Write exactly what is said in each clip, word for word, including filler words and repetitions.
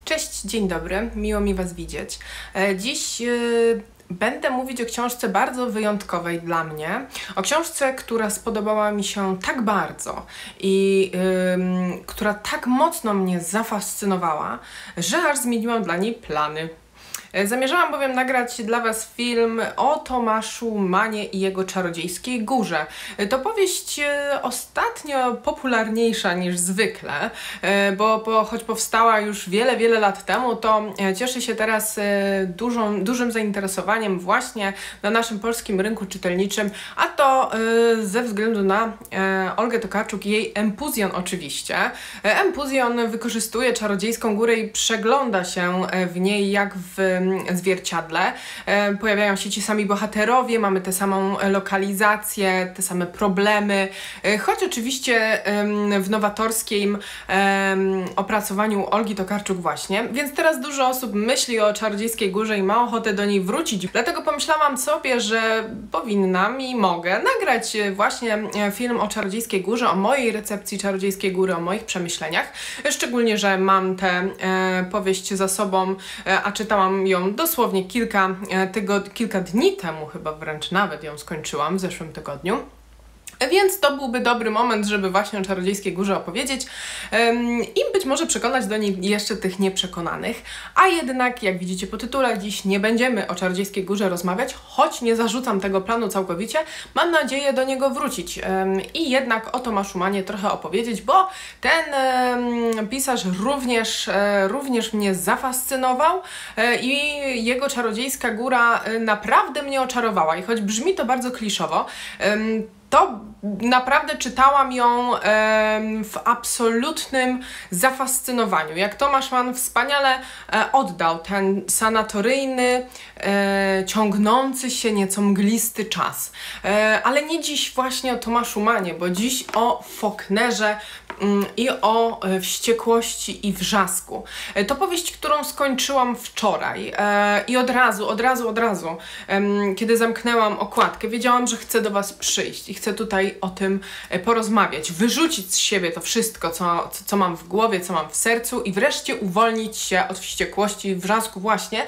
Cześć, dzień dobry, miło mi Was widzieć. Dziś będę mówić o książce bardzo wyjątkowej dla mnie, o książce, która spodobała mi się tak bardzo i yy, która tak mocno mnie zafascynowała, że aż zmieniłam dla niej plany. Zamierzałam bowiem nagrać dla Was film o Tomaszu Mannie i jego czarodziejskiej górze. To powieść ostatnio popularniejsza niż zwykle, bo, bo choć powstała już wiele, wiele lat temu, to cieszy się teraz dużą, dużym zainteresowaniem właśnie na naszym polskim rynku czytelniczym, a to ze względu na Olgę Tokarczuk i jej Empuzjon oczywiście. Empuzjon wykorzystuje czarodziejską górę i przegląda się w niej jak w zwierciadle. Pojawiają się ci sami bohaterowie, mamy tę samą lokalizację, te same problemy, choć oczywiście w nowatorskim opracowaniu Olgi Tokarczuk właśnie. Więc teraz dużo osób myśli o czarodziejskiej górze i ma ochotę do niej wrócić. Dlatego pomyślałam sobie, że powinnam i mogę nagrać właśnie film o czarodziejskiej górze, o mojej recepcji czarodziejskiej góry, o moich przemyśleniach. Szczególnie, że mam tę powieść za sobą, a czytałam ją dosłownie kilka, tygod- kilka dni temu, chyba wręcz nawet ją skończyłam w zeszłym tygodniu. Więc to byłby dobry moment, żeby właśnie o czarodziejskiej górze opowiedzieć um, i być może przekonać do niej jeszcze tych nieprzekonanych. A jednak, jak widzicie po tytule, dziś nie będziemy o czarodziejskiej górze rozmawiać, choć nie zarzucam tego planu całkowicie. Mam nadzieję do niego wrócić um, i jednak o Tomaszu Mannie trochę opowiedzieć, bo ten um, pisarz również, e, również mnie zafascynował e, i jego czarodziejska góra e, naprawdę mnie oczarowała. I choć brzmi to bardzo kliszowo, um, to naprawdę czytałam ją e, w absolutnym zafascynowaniu. Jak Tomasz Mann wspaniale e, oddał ten sanatoryjny, e, ciągnący się nieco mglisty czas. E, ale nie dziś właśnie o Tomaszu Mannie, bo dziś o Faulknerze mm, i o e, wściekłości i wrzasku. E, to powieść, którą skończyłam wczoraj e, i od razu, od razu, od razu, e, kiedy zamknęłam okładkę, wiedziałam, że chcę do Was przyjść i chcę tutaj o tym porozmawiać, wyrzucić z siebie to wszystko, co, co mam w głowie, co mam w sercu i wreszcie uwolnić się od wściekłości i wrzasku właśnie,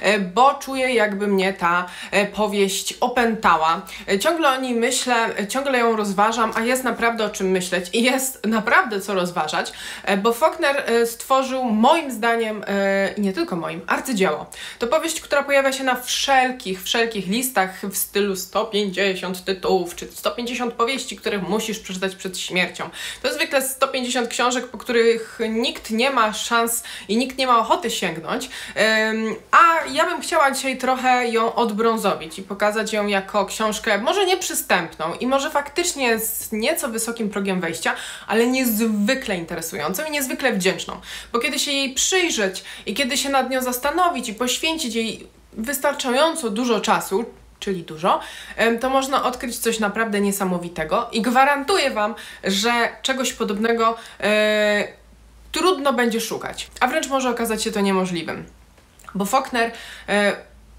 bo czuję, jakby mnie ta powieść opętała. Ciągle o niej myślę, ciągle ją rozważam, a jest naprawdę o czym myśleć i jest naprawdę co rozważać, bo Faulkner stworzył moim zdaniem, i nie tylko moim, arcydzieło. To powieść, która pojawia się na wszelkich, wszelkich listach w stylu sto pięćdziesiąt tytułów, czy sto pięćdziesiąt powieści, których musisz przeczytać przed śmiercią. To zwykle sto pięćdziesiąt książek, po których nikt nie ma szans i nikt nie ma ochoty sięgnąć, um, a ja bym chciała dzisiaj trochę ją odbrązowić i pokazać ją jako książkę może nieprzystępną i może faktycznie z nieco wysokim progiem wejścia, ale niezwykle interesującą i niezwykle wdzięczną, bo kiedy się jej przyjrzeć i kiedy się nad nią zastanowić i poświęcić jej wystarczająco dużo czasu, czyli dużo, to można odkryć coś naprawdę niesamowitego i gwarantuję Wam, że czegoś podobnego e, trudno będzie szukać, a wręcz może okazać się to niemożliwym, bo Faulkner e,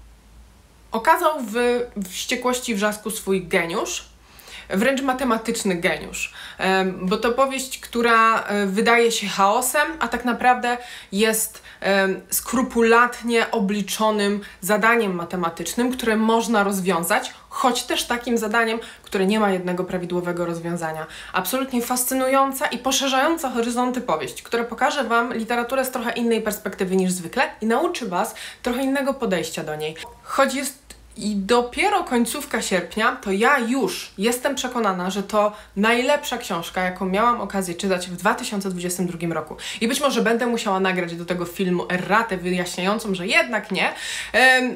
okazał w wściekłości i wrzasku swój geniusz, wręcz matematyczny geniusz, bo to powieść, która wydaje się chaosem, a tak naprawdę jest skrupulatnie obliczonym zadaniem matematycznym, które można rozwiązać, choć też takim zadaniem, które nie ma jednego prawidłowego rozwiązania. Absolutnie fascynująca i poszerzająca horyzonty powieść, która pokaże Wam literaturę z trochę innej perspektywy niż zwykle i nauczy Was trochę innego podejścia do niej. Choć jest i dopiero końcówka sierpnia, to ja już jestem przekonana, że to najlepsza książka, jaką miałam okazję czytać w dwa tysiące dwudziestym drugim roku. I być może będę musiała nagrać do tego filmu erratę wyjaśniającą, że jednak nie. Um,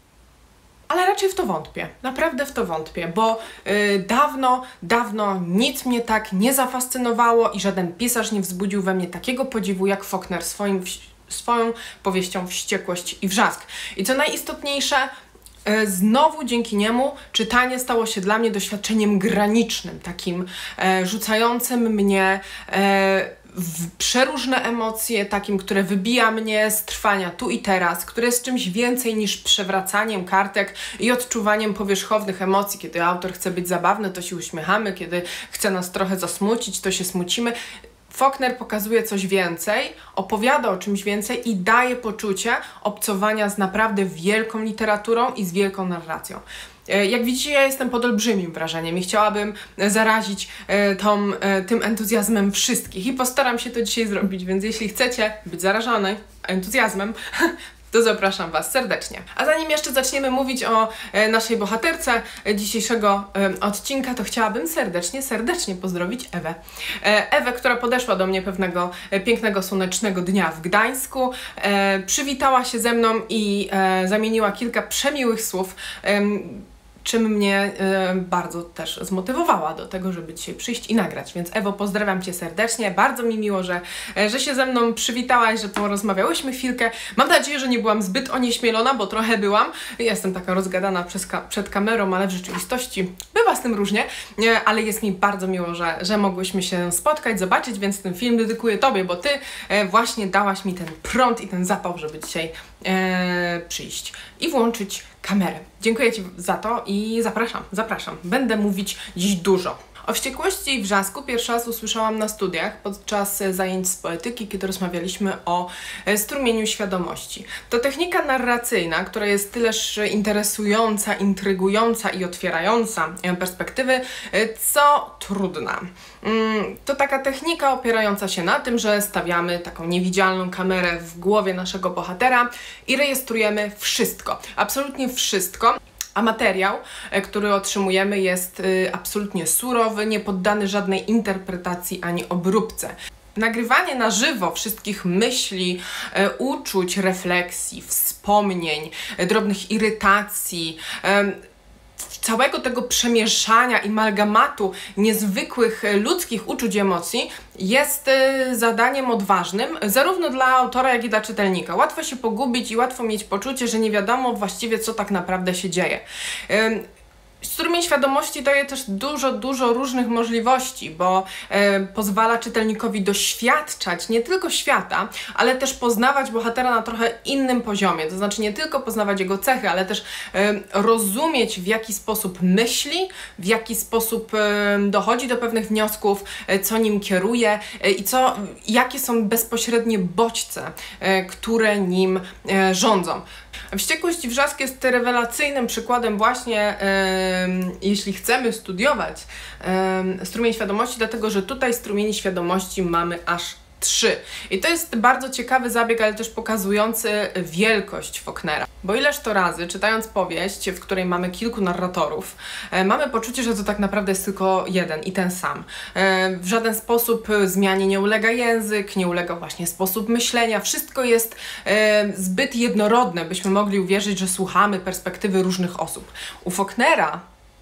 Ale raczej w to wątpię, naprawdę w to wątpię, bo yy, dawno, dawno nic mnie tak nie zafascynowało i żaden pisarz nie wzbudził we mnie takiego podziwu jak Faulkner swoim, swoją powieścią Wściekłość i wrzask. I co najistotniejsze, znowu dzięki niemu czytanie stało się dla mnie doświadczeniem granicznym, takim e, rzucającym mnie e, w przeróżne emocje, takim, które wybija mnie z trwania tu i teraz, które jest czymś więcej niż przewracaniem kartek i odczuwaniem powierzchownych emocji. Kiedy autor chce być zabawny, to się uśmiechamy, kiedy chce nas trochę zasmucić, to się smucimy. Faulkner pokazuje coś więcej, opowiada o czymś więcej i daje poczucie obcowania z naprawdę wielką literaturą i z wielką narracją. Jak widzicie, ja jestem pod olbrzymim wrażeniem i chciałabym zarazić tą, tym entuzjazmem wszystkich i postaram się to dzisiaj zrobić, więc jeśli chcecie być zarażony entuzjazmem, to zapraszam Was serdecznie. A zanim jeszcze zaczniemy mówić o e, naszej bohaterce dzisiejszego e, odcinka, to chciałabym serdecznie, serdecznie pozdrowić Ewę. E, Ewę, która podeszła do mnie pewnego e, pięknego, słonecznego dnia w Gdańsku, e, przywitała się ze mną i e, zamieniła kilka przemiłych słów, e, czym mnie e, bardzo też zmotywowała do tego, żeby dzisiaj przyjść i nagrać. Więc Ewo, pozdrawiam Cię serdecznie. Bardzo mi miło, że, e, że się ze mną przywitałaś, że porozmawiałyśmy chwilkę. Mam nadzieję, że nie byłam zbyt onieśmielona, bo trochę byłam. Jestem taka rozgadana przez ka przed kamerą, ale w rzeczywistości bywa z tym różnie. E, ale jest mi bardzo miło, że, że mogłyśmy się spotkać, zobaczyć, więc ten film dedykuję Tobie, bo Ty e, właśnie dałaś mi ten prąd i ten zapał, żeby dzisiaj e, przyjść i włączyć kamerę. Dziękuję Ci za to i zapraszam, zapraszam. Będę mówić dziś dużo. O wściekłości i wrzasku pierwszy raz usłyszałam na studiach podczas zajęć z poetyki, kiedy rozmawialiśmy o strumieniu świadomości. To technika narracyjna, która jest tyleż interesująca, intrygująca i otwierająca perspektywy, co trudna. To taka technika opierająca się na tym, że stawiamy taką niewidzialną kamerę w głowie naszego bohatera i rejestrujemy wszystko, absolutnie wszystko. A materiał, który otrzymujemy, jest absolutnie surowy, nie poddany żadnej interpretacji ani obróbce. Nagrywanie na żywo wszystkich myśli, uczuć, refleksji, wspomnień, drobnych irytacji, całego tego przemieszania i amalgamatu niezwykłych ludzkich uczuć i emocji jest zadaniem odważnym, zarówno dla autora, jak i dla czytelnika. Łatwo się pogubić i łatwo mieć poczucie, że nie wiadomo właściwie, co tak naprawdę się dzieje. Strumień świadomości daje też dużo, dużo różnych możliwości, bo e, pozwala czytelnikowi doświadczać nie tylko świata, ale też poznawać bohatera na trochę innym poziomie. To znaczy nie tylko poznawać jego cechy, ale też e, rozumieć, w jaki sposób myśli, w jaki sposób e, dochodzi do pewnych wniosków, e, co nim kieruje e, i co, jakie są bezpośrednie bodźce, e, które nim e, rządzą. Wściekłość i wrzask jest rewelacyjnym przykładem właśnie, e, jeśli chcemy studiować e, strumień świadomości, dlatego że tutaj strumieni świadomości mamy aż trzy. I to jest bardzo ciekawy zabieg, ale też pokazujący wielkość Faulknera. Bo ileż to razy, czytając powieść, w której mamy kilku narratorów, e, mamy poczucie, że to tak naprawdę jest tylko jeden i ten sam. E, w żaden sposób zmianie nie ulega język, nie ulega właśnie sposób myślenia. Wszystko jest e, zbyt jednorodne, byśmy mogli uwierzyć, że słuchamy perspektywy różnych osób. U Faulknera,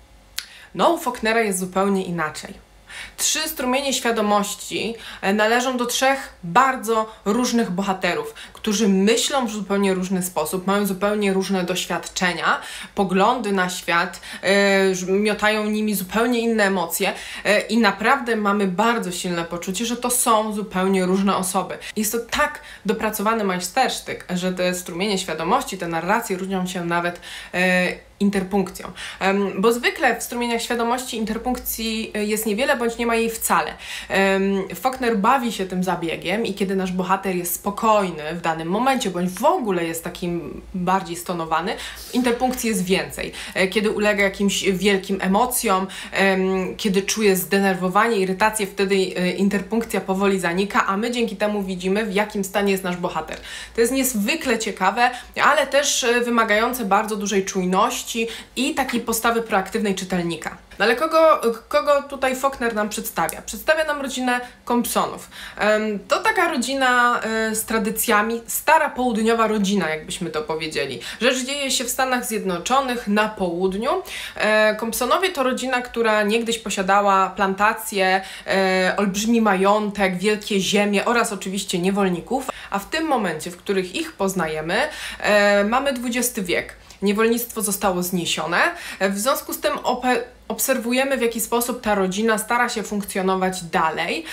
no u Faulknera jest zupełnie inaczej. Trzy strumienie świadomości należą do trzech bardzo różnych bohaterów, którzy myślą w zupełnie różny sposób, mają zupełnie różne doświadczenia, poglądy na świat, yy, miotają nimi zupełnie inne emocje yy, i naprawdę mamy bardzo silne poczucie, że to są zupełnie różne osoby. Jest to tak dopracowany majstersztyk, że te strumienie świadomości, te narracje różnią się nawet yy, interpunkcją. Um, bo zwykle w strumieniach świadomości interpunkcji jest niewiele, bądź nie ma jej wcale. Um, Faulkner bawi się tym zabiegiem i kiedy nasz bohater jest spokojny w danym momencie, bądź w ogóle jest takim bardziej stonowany, interpunkcji jest więcej. Kiedy ulega jakimś wielkim emocjom, um, kiedy czuje zdenerwowanie, irytację, wtedy interpunkcja powoli zanika, a my dzięki temu widzimy, w jakim stanie jest nasz bohater. To jest niezwykle ciekawe, ale też wymagające bardzo dużej czujności i takiej postawy proaktywnej czytelnika. No ale kogo, kogo tutaj Faulkner nam przedstawia? Przedstawia nam rodzinę Compsonów. To taka rodzina z tradycjami, stara południowa rodzina, jakbyśmy to powiedzieli. Rzecz dzieje się w Stanach Zjednoczonych na południu. Compsonowie to rodzina, która niegdyś posiadała plantacje, olbrzymi majątek, wielkie ziemie oraz oczywiście niewolników, a w tym momencie, w których ich poznajemy, mamy dwudziesty wiek. Niewolnictwo zostało zniesione, w związku z tym obserwujemy, w jaki sposób ta rodzina stara się funkcjonować dalej,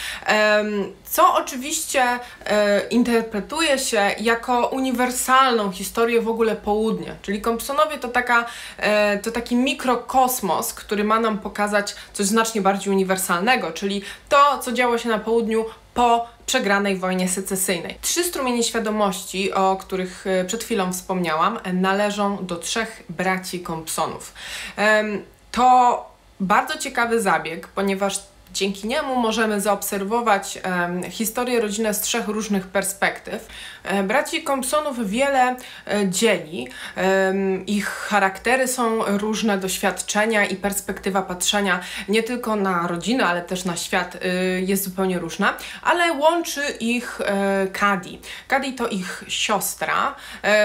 co oczywiście interpretuje się jako uniwersalną historię w ogóle południa, czyli Compsonowie to, taka, to taki mikrokosmos, który ma nam pokazać coś znacznie bardziej uniwersalnego, czyli to, co działo się na południu po przegranej wojnie secesyjnej. Trzy strumienie świadomości, o których przed chwilą wspomniałam, należą do trzech braci Compsonów. To bardzo ciekawy zabieg, ponieważ dzięki niemu możemy zaobserwować um, historię rodziny z trzech różnych perspektyw. E, braci Compsonów wiele e, dzieli. E, ich charaktery są różne, doświadczenia i perspektywa patrzenia nie tylko na rodzinę, ale też na świat e, jest zupełnie różna, ale łączy ich e, Cady. Cady to ich siostra e,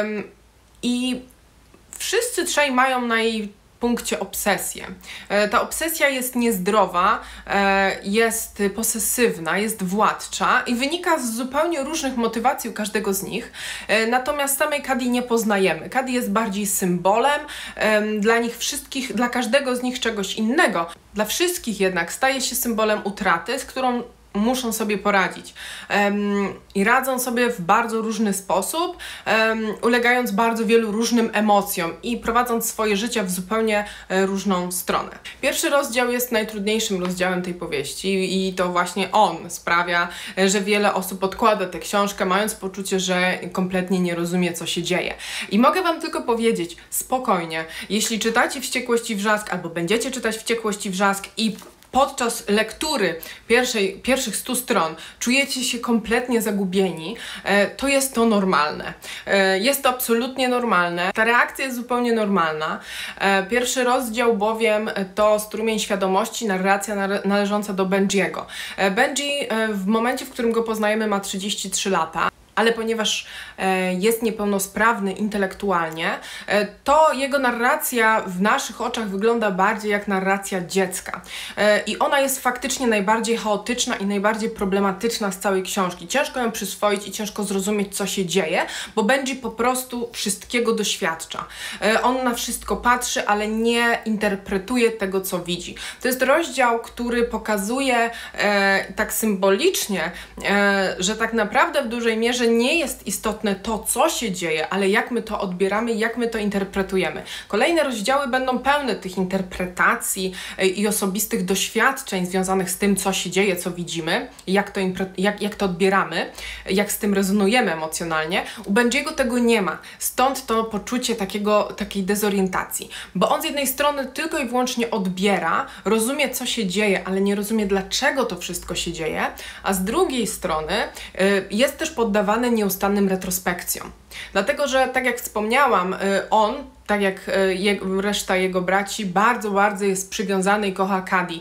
i wszyscy trzej mają na jej punkcie obsesję. Ta obsesja jest niezdrowa, jest posesywna, jest władcza i wynika z zupełnie różnych motywacji u każdego z nich, natomiast samej Cady nie poznajemy. Cady jest bardziej symbolem dla nich wszystkich, dla każdego z nich czegoś innego. Dla wszystkich jednak staje się symbolem utraty, z którą muszą sobie poradzić. Um, I radzą sobie w bardzo różny sposób, um, ulegając bardzo wielu różnym emocjom i prowadząc swoje życie w zupełnie e, różną stronę. Pierwszy rozdział jest najtrudniejszym rozdziałem tej powieści i to właśnie on sprawia, że wiele osób odkłada tę książkę, mając poczucie, że kompletnie nie rozumie, co się dzieje. I mogę Wam tylko powiedzieć, spokojnie, jeśli czytacie Wściekłość i Wrzask albo będziecie czytać Wściekłość i Wrzask i podczas lektury pierwszej, pierwszych stu stron czujecie się kompletnie zagubieni, to jest to normalne. Jest to absolutnie normalne. Ta reakcja jest zupełnie normalna. Pierwszy rozdział bowiem to strumień świadomości, narracja należąca do Benjiego. Benji w momencie, w którym go poznajemy, ma trzydzieści trzy lata. Ale ponieważ e, jest niepełnosprawny intelektualnie, e, to jego narracja w naszych oczach wygląda bardziej jak narracja dziecka. E, I ona jest faktycznie najbardziej chaotyczna i najbardziej problematyczna z całej książki. Ciężko ją przyswoić i ciężko zrozumieć, co się dzieje, bo Benji po prostu wszystkiego doświadcza. E, on na wszystko patrzy, ale nie interpretuje tego, co widzi. To jest rozdział, który pokazuje e, tak symbolicznie, e, że tak naprawdę w dużej mierze nie jest istotne to, co się dzieje, ale jak my to odbieramy, jak my to interpretujemy. Kolejne rozdziały będą pełne tych interpretacji i osobistych doświadczeń związanych z tym, co się dzieje, co widzimy, jak to, jak, jak to odbieramy, jak z tym rezonujemy emocjonalnie. U Benjiego tego nie ma. Stąd to poczucie takiego, takiej dezorientacji. Bo on z jednej strony tylko i wyłącznie odbiera, rozumie, co się dzieje, ale nie rozumie, dlaczego to wszystko się dzieje, a z drugiej strony y, jest też poddawany nieustannym retrospekcjom. Dlatego, że tak jak wspomniałam, on, tak jak reszta jego braci, bardzo, bardzo jest przywiązany i kocha Cady.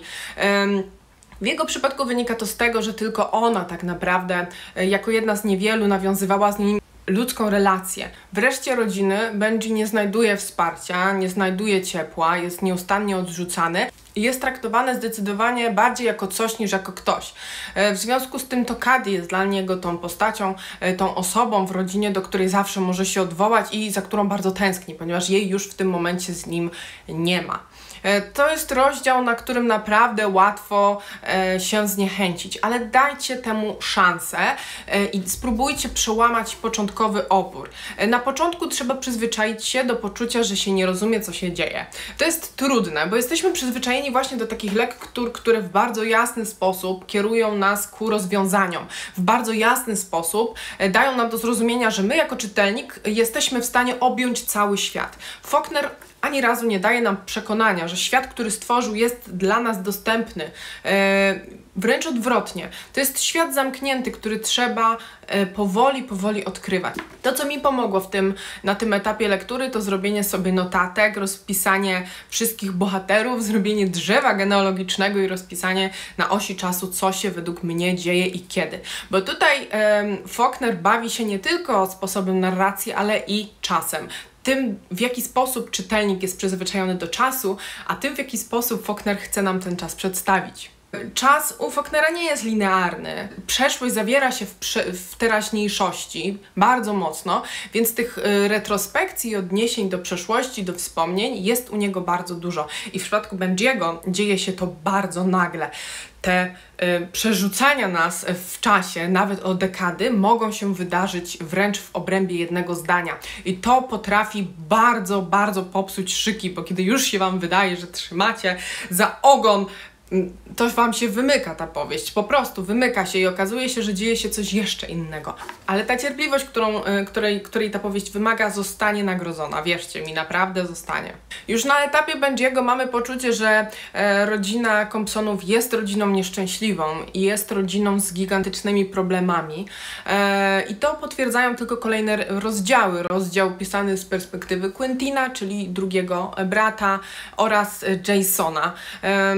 W jego przypadku wynika to z tego, że tylko ona tak naprawdę, jako jedna z niewielu, nawiązywała z nim ludzką relację. W reszcie rodziny Benji nie znajduje wsparcia, nie znajduje ciepła, jest nieustannie odrzucany i jest traktowany zdecydowanie bardziej jako coś niż jako ktoś. W związku z tym to Cady jest dla niego tą postacią, tą osobą w rodzinie, do której zawsze może się odwołać i za którą bardzo tęskni, ponieważ jej już w tym momencie z nim nie ma. To jest rozdział, na którym naprawdę łatwo e, się zniechęcić, ale dajcie temu szansę e, i spróbujcie przełamać początkowy opór. E, na początku trzeba przyzwyczaić się do poczucia, że się nie rozumie, co się dzieje. To jest trudne, bo jesteśmy przyzwyczajeni właśnie do takich lektur, które w bardzo jasny sposób kierują nas ku rozwiązaniom. W bardzo jasny sposób e, dają nam do zrozumienia, że my jako czytelnik jesteśmy w stanie objąć cały świat. Faulkner ani razu nie daje nam przekonania, że świat, który stworzył, jest dla nas dostępny. E, wręcz odwrotnie. To jest świat zamknięty, który trzeba e, powoli, powoli odkrywać. To, co mi pomogło w tym, na tym etapie lektury, to zrobienie sobie notatek, rozpisanie wszystkich bohaterów, zrobienie drzewa genealogicznego i rozpisanie na osi czasu, co się według mnie dzieje i kiedy. Bo tutaj e, Faulkner bawi się nie tylko sposobem narracji, ale i czasem. Tym, w jaki sposób czytelnik jest przyzwyczajony do czasu, a tym, w jaki sposób Faulkner chce nam ten czas przedstawić. Czas u Faulknera nie jest linearny. Przeszłość zawiera się w, w teraźniejszości bardzo mocno, więc tych y, retrospekcji i odniesień do przeszłości, do wspomnień jest u niego bardzo dużo. I w przypadku Benjiego dzieje się to bardzo nagle. Te y, przerzucania nas w czasie, nawet o dekady, mogą się wydarzyć wręcz w obrębie jednego zdania. I to potrafi bardzo, bardzo popsuć szyki, bo kiedy już się Wam wydaje, że trzymacie za ogon to wam się wymyka ta powieść, po prostu wymyka się i okazuje się, że dzieje się coś jeszcze innego. Ale ta cierpliwość, którą, której, której ta powieść wymaga, zostanie nagrodzona. Wierzcie mi, naprawdę zostanie. Już na etapie Benjiego mamy poczucie, że e, rodzina Compsonów jest rodziną nieszczęśliwą i jest rodziną z gigantycznymi problemami. E, I to potwierdzają tylko kolejne rozdziały. Rozdział pisany z perspektywy Quentina, czyli drugiego brata, oraz Jasona. E,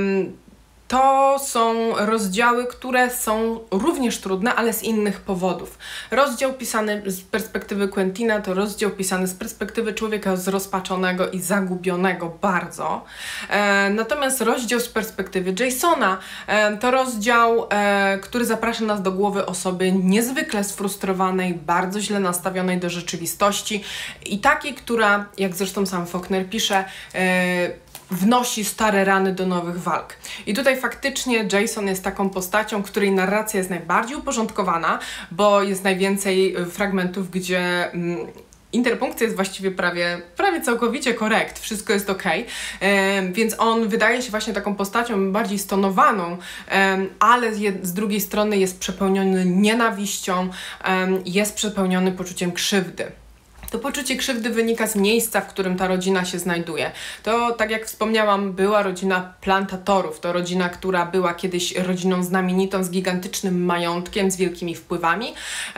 To są rozdziały, które są również trudne, ale z innych powodów. Rozdział pisany z perspektywy Quentina to rozdział pisany z perspektywy człowieka zrozpaczonego i zagubionego bardzo. E, natomiast rozdział z perspektywy Jasona e, to rozdział, e, który zaprasza nas do głowy osoby niezwykle sfrustrowanej, bardzo źle nastawionej do rzeczywistości i takiej, która, jak zresztą sam Faulkner pisze, e, wnosi stare rany do nowych walk. I tutaj faktycznie Jason jest taką postacią, której narracja jest najbardziej uporządkowana, bo jest najwięcej fragmentów, gdzie mm, interpunkcja jest właściwie prawie, prawie całkowicie korekt, wszystko jest ok, e, więc on wydaje się właśnie taką postacią bardziej stonowaną, e, ale z, z drugiej strony jest przepełniony nienawiścią, e, jest przepełniony poczuciem krzywdy. To poczucie krzywdy wynika z miejsca, w którym ta rodzina się znajduje. To, tak jak wspomniałam, była rodzina plantatorów. To rodzina, która była kiedyś rodziną znamienitą, z gigantycznym majątkiem, z wielkimi wpływami.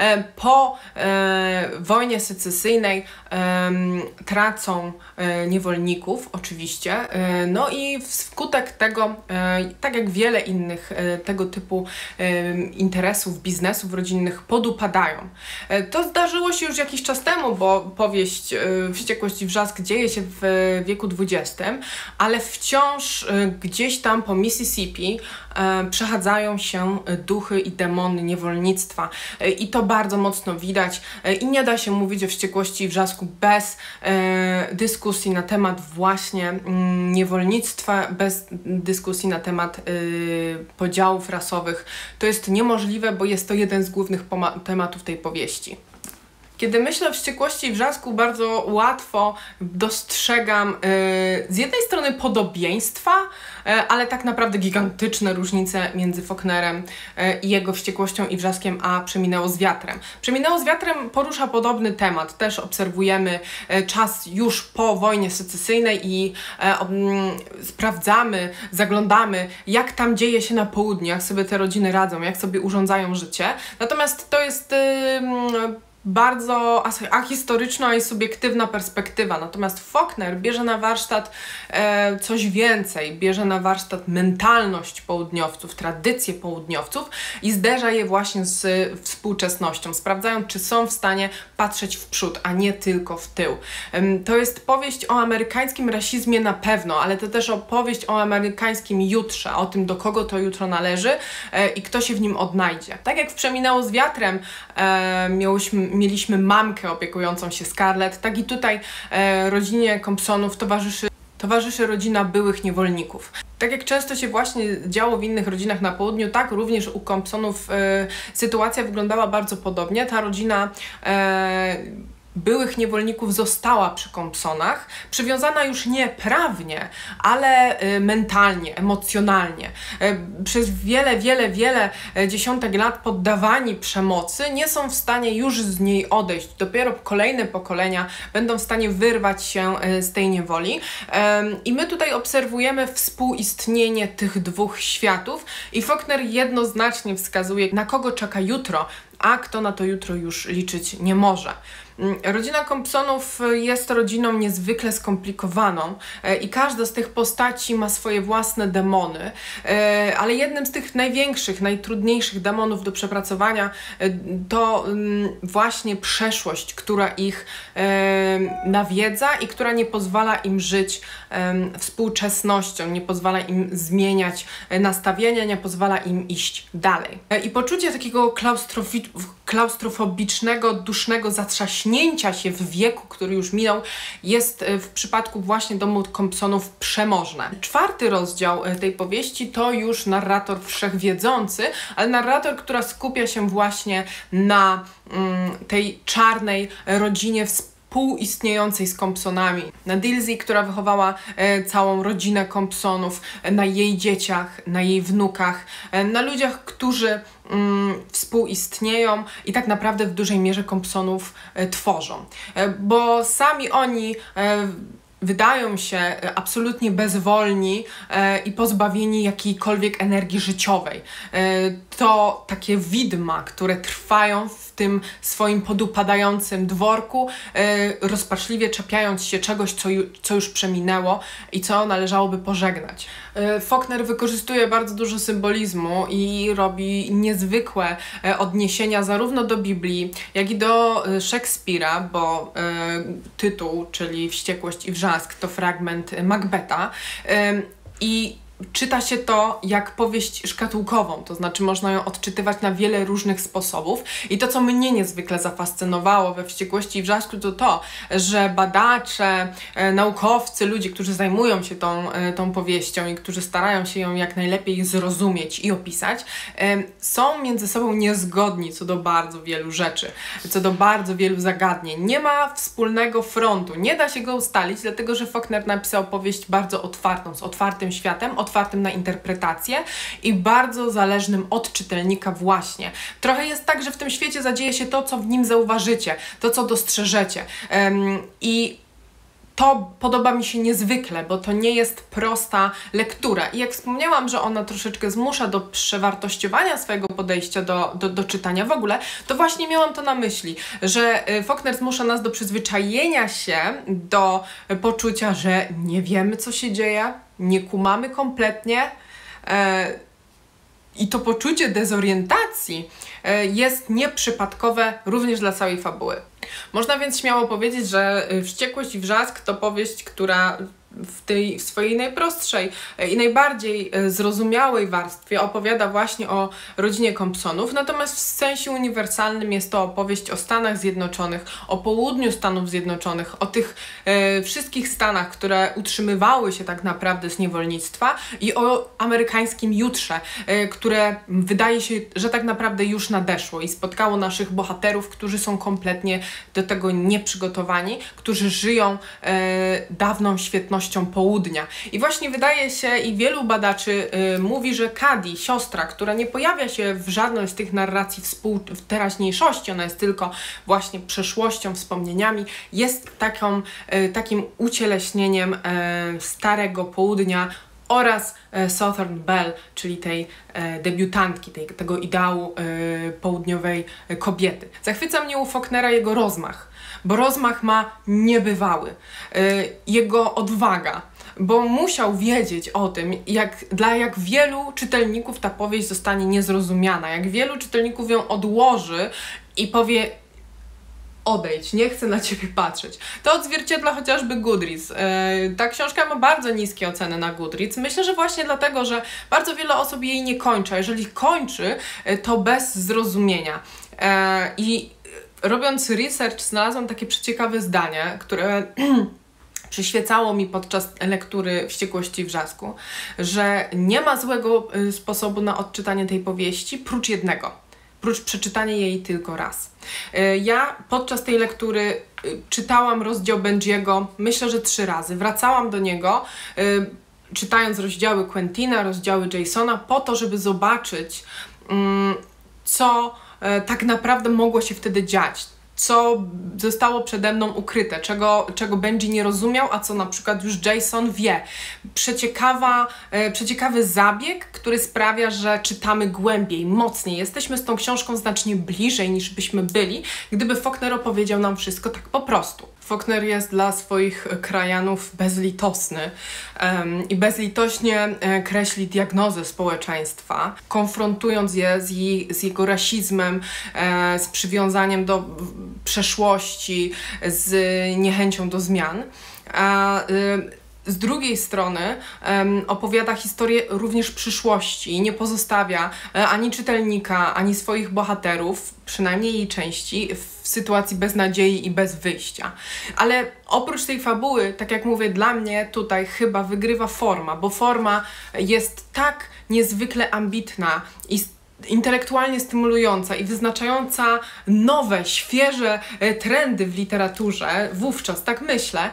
Po e, wojnie secesyjnej e, tracą e, niewolników, oczywiście. E, no i wskutek tego, e, tak jak wiele innych e, tego typu e, interesów, biznesów rodzinnych, podupadają. E, to zdarzyło się już jakiś czas temu, bo powieść Wściekłość i Wrzask dzieje się w wieku dwudziestym, ale wciąż gdzieś tam po Mississippi przechadzają się duchy i demony niewolnictwa i to bardzo mocno widać i nie da się mówić o Wściekłości i Wrzasku bez dyskusji na temat właśnie niewolnictwa, bez dyskusji na temat podziałów rasowych. To jest niemożliwe, bo jest to jeden z głównych tematów tej powieści. Kiedy myślę o Wściekłości i Wrzasku, bardzo łatwo dostrzegam yy, z jednej strony podobieństwa, yy, ale tak naprawdę gigantyczne różnice między Faulknerem yy, i jego Wściekłością i Wrzaskiem, a Przeminęło z wiatrem. Przeminęło z wiatrem porusza podobny temat. Też obserwujemy yy, czas już po wojnie secesyjnej i yy, yy, sprawdzamy, zaglądamy, jak tam dzieje się na południu, jak sobie te rodziny radzą, jak sobie urządzają życie. Natomiast to jest Yy, bardzo ahistoryczna i subiektywna perspektywa. Natomiast Faulkner bierze na warsztat e, coś więcej, bierze na warsztat mentalność południowców, tradycje południowców i zderza je właśnie z współczesnością, sprawdzając, czy są w stanie patrzeć w przód, a nie tylko w tył. E, to jest powieść o amerykańskim rasizmie na pewno, ale to też opowieść o amerykańskim jutrze, o tym, do kogo to jutro należy e, i kto się w nim odnajdzie. Tak jak w Przeminęło z wiatrem e, miałyśmy mieliśmy mamkę opiekującą się Scarlett, tak i tutaj e, rodzinie Compsonów towarzyszy, towarzyszy rodzina byłych niewolników. Tak jak często się właśnie działo w innych rodzinach na południu, tak również u Compsonów e, sytuacja wyglądała bardzo podobnie. Ta rodzina e, byłych niewolników została przy Compsonach, przywiązana już nie prawnie, ale y, mentalnie, emocjonalnie. Y, przez wiele, wiele, wiele dziesiątek lat poddawani przemocy nie są w stanie już z niej odejść. Dopiero kolejne pokolenia będą w stanie wyrwać się y, z tej niewoli. Y, I my tutaj obserwujemy współistnienie tych dwóch światów i Faulkner jednoznacznie wskazuje, na kogo czeka jutro, a kto na to jutro już liczyć nie może. Rodzina Compsonów jest rodziną niezwykle skomplikowaną i każda z tych postaci ma swoje własne demony, ale jednym z tych największych, najtrudniejszych demonów do przepracowania to właśnie przeszłość, która ich nawiedza i która nie pozwala im żyć współczesnością, nie pozwala im zmieniać nastawienia, nie pozwala im iść dalej. I poczucie takiego klaustrofi- klaustrofobicznego, dusznego zatrzaśnięcia się w wieku, który już minął, jest w przypadku właśnie domu Compsonów przemożne. Czwarty rozdział tej powieści to już narrator wszechwiedzący, ale narrator, która skupia się właśnie na mm, tej czarnej rodzinie w współistniejącej z Compsonami, na Dilsey, która wychowała e, całą rodzinę Compsonów, e, na jej dzieciach, na jej wnukach, e, na ludziach, którzy mm, współistnieją i tak naprawdę w dużej mierze Compsonów e, tworzą. E, bo sami oni e, wydają się absolutnie bezwolni e, i pozbawieni jakiejkolwiek energii życiowej. E, to takie widma, które trwają w tym swoim podupadającym dworku, e, rozpaczliwie czepiając się czegoś, co, ju, co już przeminęło i co należałoby pożegnać. E, Faulkner wykorzystuje bardzo dużo symbolizmu i robi niezwykłe e, odniesienia zarówno do Biblii, jak i do e, Szekspira, bo e, tytuł, czyli Wściekłość i Wrzask, to fragment Macbeta. E, I czyta się to jak powieść szkatułkową, to znaczy można ją odczytywać na wiele różnych sposobów i to, co mnie niezwykle zafascynowało we Wściekłości i Wrzasku, to to, że badacze, e, naukowcy, ludzie, którzy zajmują się tą, e, tą powieścią i którzy starają się ją jak najlepiej zrozumieć i opisać, e, są między sobą niezgodni co do bardzo wielu rzeczy, co do bardzo wielu zagadnień. Nie ma wspólnego frontu, nie da się go ustalić, dlatego że Faulkner napisał powieść bardzo otwartą, z otwartym światem, otwartym na interpretację i bardzo zależnym od czytelnika właśnie. Trochę jest tak, że w tym świecie zadzieje się to, co w nim zauważycie, to, co dostrzeżecie. Um, I to podoba mi się niezwykle, bo to nie jest prosta lektura. I jak wspomniałam, że ona troszeczkę zmusza do przewartościowania swojego podejścia do, do, do czytania w ogóle, to właśnie miałam to na myśli, że Faulkner zmusza nas do przyzwyczajenia się do poczucia, że nie wiemy, co się dzieje, nie kumamy kompletnie e, i to poczucie dezorientacji e, jest nieprzypadkowe również dla całej fabuły. Można więc śmiało powiedzieć, że Wściekłość i Wrzask to powieść, która w tej w swojej najprostszej i najbardziej zrozumiałej warstwie opowiada właśnie o rodzinie Compsonów, natomiast w sensie uniwersalnym jest to opowieść o Stanach Zjednoczonych, o południu Stanów Zjednoczonych, o tych e, wszystkich stanach, które utrzymywały się tak naprawdę z niewolnictwa i o amerykańskim jutrze, e, które wydaje się, że tak naprawdę już nadeszło i spotkało naszych bohaterów, którzy są kompletnie do tego nieprzygotowani, którzy żyją e, dawną świetnością południa. I właśnie wydaje się i wielu badaczy y, mówi, że Cady, siostra, która nie pojawia się w żadnej z tych narracji współ, w teraźniejszości, ona jest tylko właśnie przeszłością, wspomnieniami, jest taką, y, takim ucieleśnieniem y, starego południa oraz e, Southern Belle, czyli tej e, debiutantki, tej, tego ideału e, południowej e, kobiety. Zachwyca mnie u Faulknera jego rozmach, bo rozmach ma niebywały. E, jego odwaga, bo musiał wiedzieć o tym, jak, dla jak wielu czytelników ta powieść zostanie niezrozumiana, jak wielu czytelników ją odłoży i powie: odejdź, nie chcę na ciebie patrzeć. To odzwierciedla chociażby Goodreads. Yy, ta książka ma bardzo niskie oceny na Goodreads. Myślę, że właśnie dlatego, że bardzo wiele osób jej nie kończy. A jeżeli kończy, yy, to bez zrozumienia. Yy, I robiąc research, znalazłam takie przeciekawe zdanie, które przyświecało mi podczas lektury Wściekłości i Wrzasku, że nie ma złego yy, sposobu na odczytanie tej powieści, prócz jednego. Prócz przeczytania jej tylko raz. Ja podczas tej lektury czytałam rozdział Benjiego, myślę, że trzy razy. Wracałam do niego, czytając rozdziały Quentina, rozdziały Jasona, po to, żeby zobaczyć, co tak naprawdę mogło się wtedy dziać. Co zostało przede mną ukryte, czego, czego Benji nie rozumiał, a co na przykład już Jason wie. Przeciekawa, e, przeciekawy zabieg, który sprawia, że czytamy głębiej, mocniej. Jesteśmy z tą książką znacznie bliżej niż byśmy byli, gdyby Faulkner opowiedział nam wszystko tak po prostu. Faulkner jest dla swoich krajanów bezlitosny um, i bezlitośnie e, kreśli diagnozę społeczeństwa, konfrontując je z, jej, z jego rasizmem, e, z przywiązaniem do przeszłości, z niechęcią do zmian. A, y, z drugiej strony um, opowiada historię również przyszłości i nie pozostawia e, ani czytelnika, ani swoich bohaterów, przynajmniej jej części, w sytuacji bez nadziei i bez wyjścia. Ale oprócz tej fabuły, tak jak mówię, dla mnie tutaj chyba wygrywa forma, bo forma jest tak niezwykle ambitna i intelektualnie stymulująca i wyznaczająca nowe, świeże trendy w literaturze, wówczas tak myślę,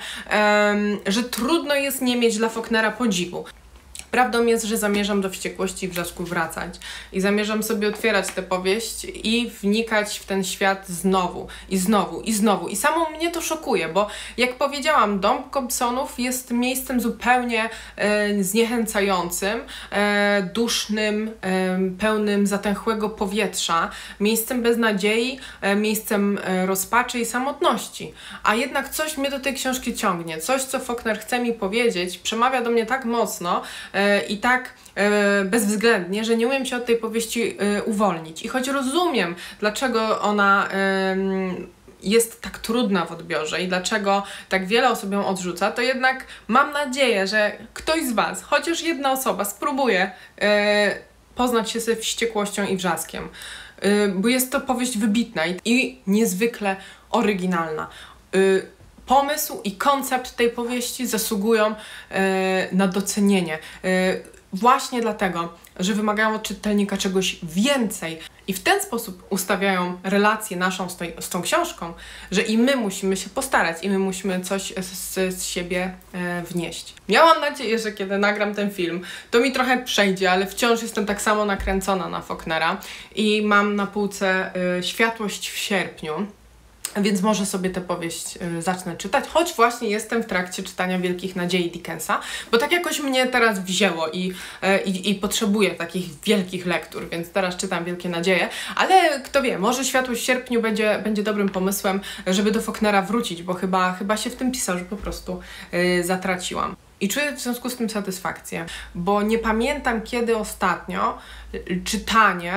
że trudno jest nie mieć dla Faulknera podziwu. Prawdą jest, że zamierzam do Wściekłości i Wrzasku wracać i zamierzam sobie otwierać tę powieść i wnikać w ten świat znowu i znowu i znowu. I samo mnie to szokuje, bo jak powiedziałam, Dom Compsonów jest miejscem zupełnie e, zniechęcającym, e, dusznym, e, pełnym zatęchłego powietrza, miejscem beznadziei, e, miejscem e, rozpaczy i samotności. A jednak coś mnie do tej książki ciągnie, coś, co Faulkner chce mi powiedzieć, przemawia do mnie tak mocno, i tak e, bezwzględnie, że nie umiem się od tej powieści e, uwolnić. I choć rozumiem, dlaczego ona e, jest tak trudna w odbiorze i dlaczego tak wiele osób ją odrzuca, to jednak mam nadzieję, że ktoś z Was, chociaż jedna osoba, spróbuje e, poznać się ze Wściekłością i Wrzaskiem. E, bo jest to powieść wybitna i, i niezwykle oryginalna. E, Pomysł i koncept tej powieści zasługują e, na docenienie. E, właśnie dlatego, że wymagają od czytelnika czegoś więcej i w ten sposób ustawiają relację naszą z, tej, z tą książką, że i my musimy się postarać, i my musimy coś z, z siebie e, wnieść. Miałam nadzieję, że kiedy nagram ten film, to mi trochę przejdzie, ale wciąż jestem tak samo nakręcona na Faulknera i mam na półce e, Światłość w sierpniu. Więc może sobie tę powieść y, zacznę czytać, choć właśnie jestem w trakcie czytania Wielkich Nadziei Dickensa, bo tak jakoś mnie teraz wzięło i, y, i, i potrzebuję takich wielkich lektur, więc teraz czytam Wielkie Nadzieje, ale kto wie, może Światłość w sierpniu będzie, będzie dobrym pomysłem, żeby do Faulknera wrócić, bo chyba, chyba się w tym pisarzu po prostu y, zatraciłam. I czuję w związku z tym satysfakcję, bo nie pamiętam kiedy ostatnio y, czytanie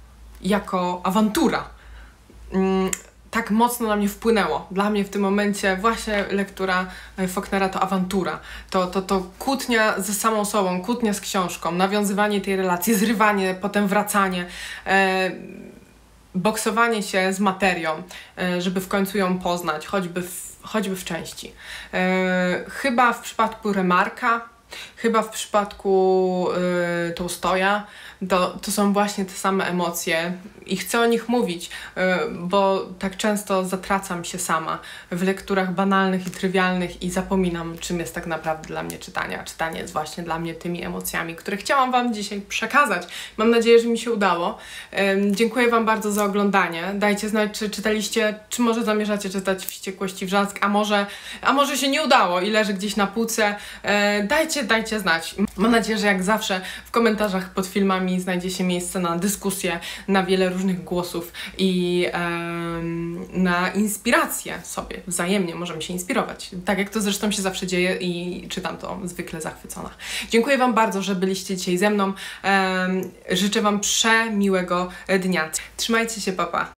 jako awantura y, tak mocno na mnie wpłynęło. Dla mnie w tym momencie właśnie lektura Faulknera to awantura. To, to, to kłótnia ze samą sobą, kłótnia z książką, nawiązywanie tej relacji, zrywanie, potem wracanie, e, boksowanie się z materią, e, żeby w końcu ją poznać, choćby w, choćby w części. E, chyba w przypadku Remarka, chyba w przypadku y, Tolstoja, to, to są właśnie te same emocje i chcę o nich mówić, y, bo tak często zatracam się sama w lekturach banalnych i trywialnych i zapominam, czym jest tak naprawdę dla mnie czytanie, a czytanie jest właśnie dla mnie tymi emocjami, które chciałam Wam dzisiaj przekazać. Mam nadzieję, że mi się udało. Y, dziękuję Wam bardzo za oglądanie. Dajcie znać, czy czytaliście, czy może zamierzacie czytać Wściekłość i Wrzask, a może, a może się nie udało i leży gdzieś na półce. Y, dajcie dajcie znać. Mam nadzieję, że jak zawsze w komentarzach pod filmami znajdzie się miejsce na dyskusję, na wiele różnych głosów i um, na inspirację sobie. Wzajemnie możemy się inspirować. Tak jak to zresztą się zawsze dzieje i czytam to zwykle zachwycona. Dziękuję Wam bardzo, że byliście dzisiaj ze mną. Um, życzę Wam przemiłego dnia. Trzymajcie się, pa pa.